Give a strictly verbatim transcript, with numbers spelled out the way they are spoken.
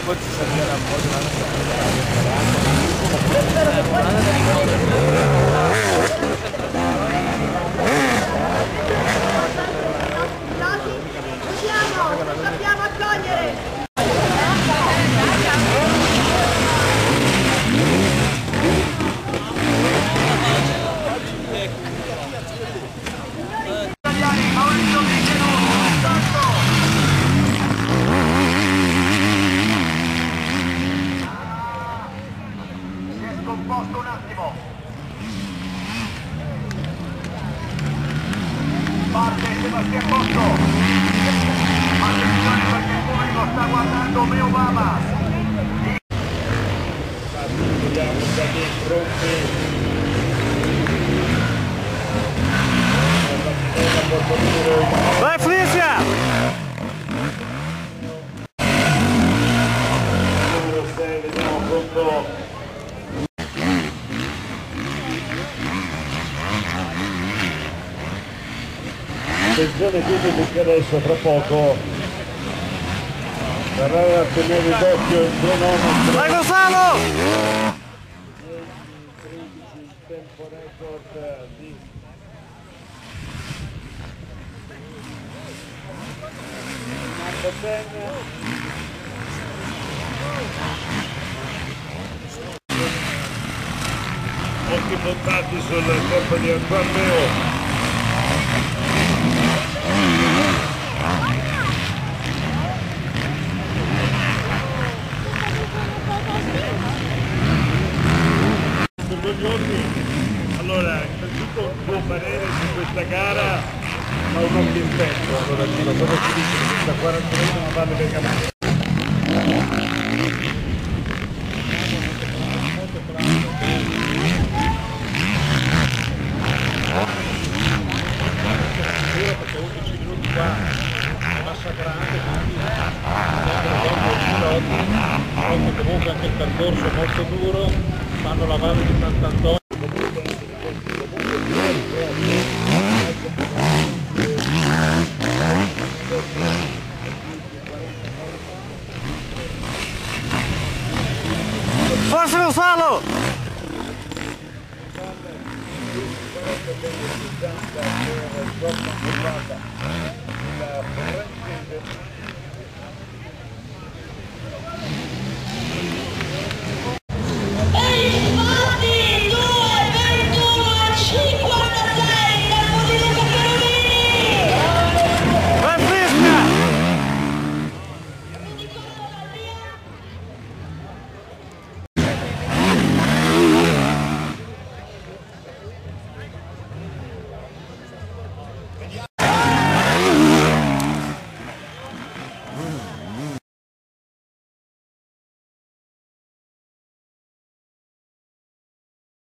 poi ci serviva un po' di Dobbiamo accogliere! Scomposto un attimo. Parte Sebastian Botto. Attenzione perché il pubblico sta guardando me Obama. Vediamo già dei pronti. Vai Felicia! Numero sei, vediamo pronto. Attenzione quindi perché adesso tra poco verrà a tenere d'occhio il cronometro. Vai Gonzalo! dieci tredici il tempo record di Marco Ten. Occhi puntati sul corpo di Antoine Meo. Allora, innanzitutto un tuo parere su questa gara, ma un occhio in tempo, allora Gino, cosa ci dice di questa quarantunesima Valle del Canale? Perché undici minuti qua è massacrante, quindi piloti, comunque anche il percorso è molto duro, fanno la Valle di Sant'Antonio. Forza Gonzalo!